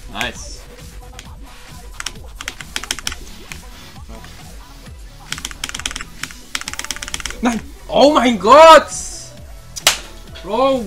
Nice. Nein! Oh mein Gott! Bro!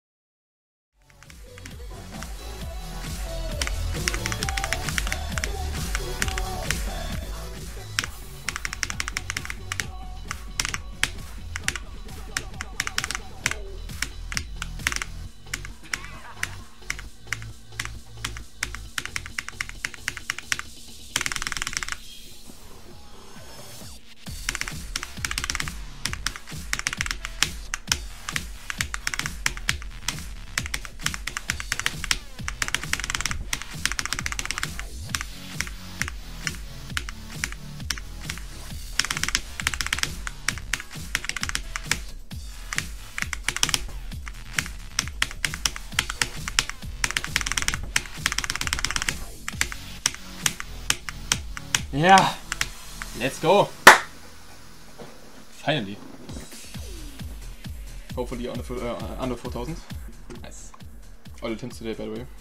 Yeah, let's go. Finally. Hopefully under 4,000. Nice. All attempts today, by the way.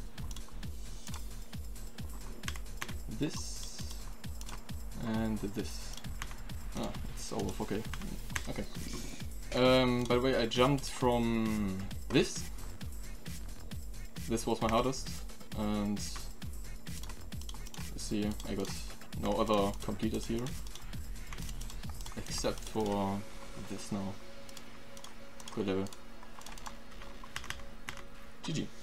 This and this. Ah, it's over 4K. Okay. By the way, I jumped from this. This was my hardest, and see, I got no other completers here, except for this now. Good level. GG.